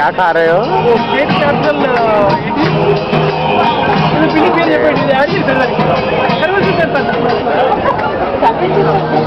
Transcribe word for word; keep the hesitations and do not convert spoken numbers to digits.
क्या खा रहे हो? स्टेट कैपिटल पिली पेर చెప్పండి. అది సరే. కర్వసి చేస్తాను.